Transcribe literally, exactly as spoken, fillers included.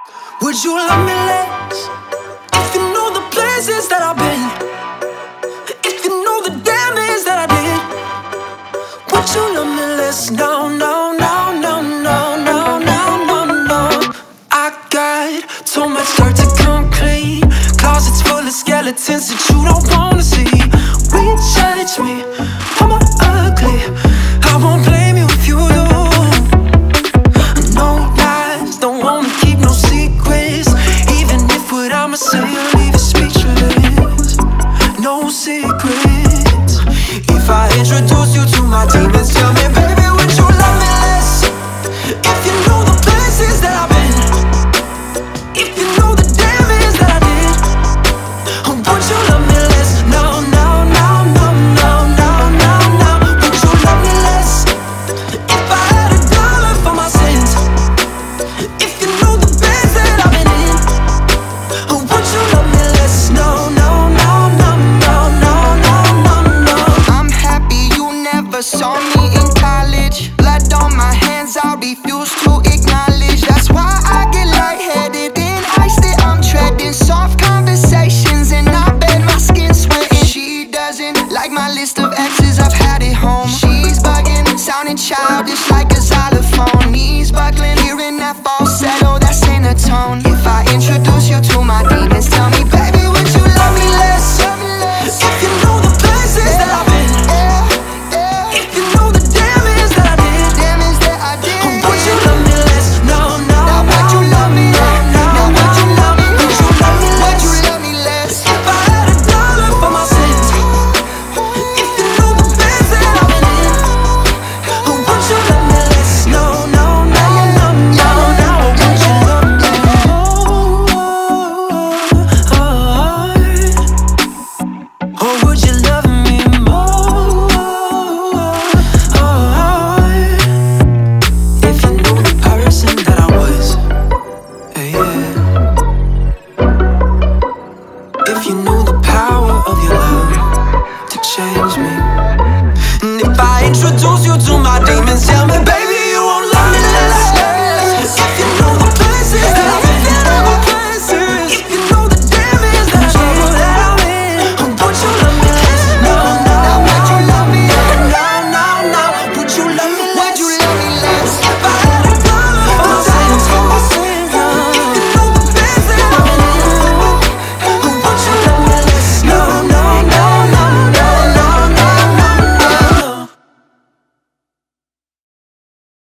Would you love me less if you know the places that I've been? If you know the damage that I did? Would you love me less? No, no, no, no, no, no, no, no, no. I got too much dirt to come clean, closets full of skeletons that you don't wanna see.